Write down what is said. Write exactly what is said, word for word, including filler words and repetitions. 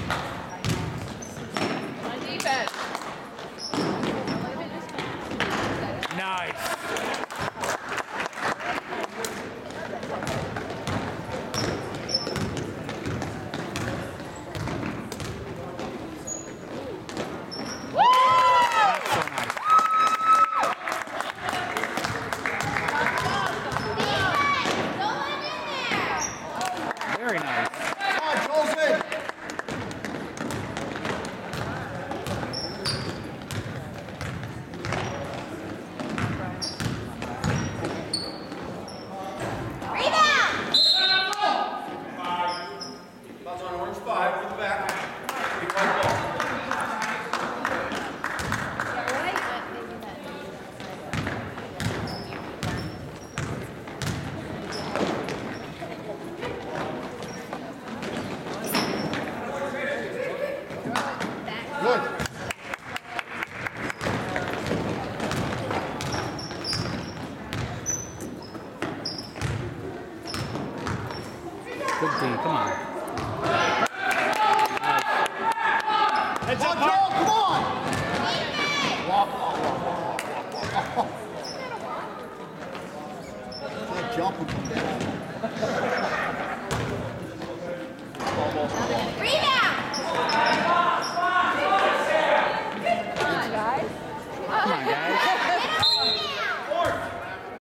On defense. Nice. Very nice. Come on, Joseph. Ball's on orange five, with the back. Big white ball. Good. Good D, come on. Heads up, Joe, come on. Walk, walk, walk, walk, walk. Can't jump and come down. Rebound!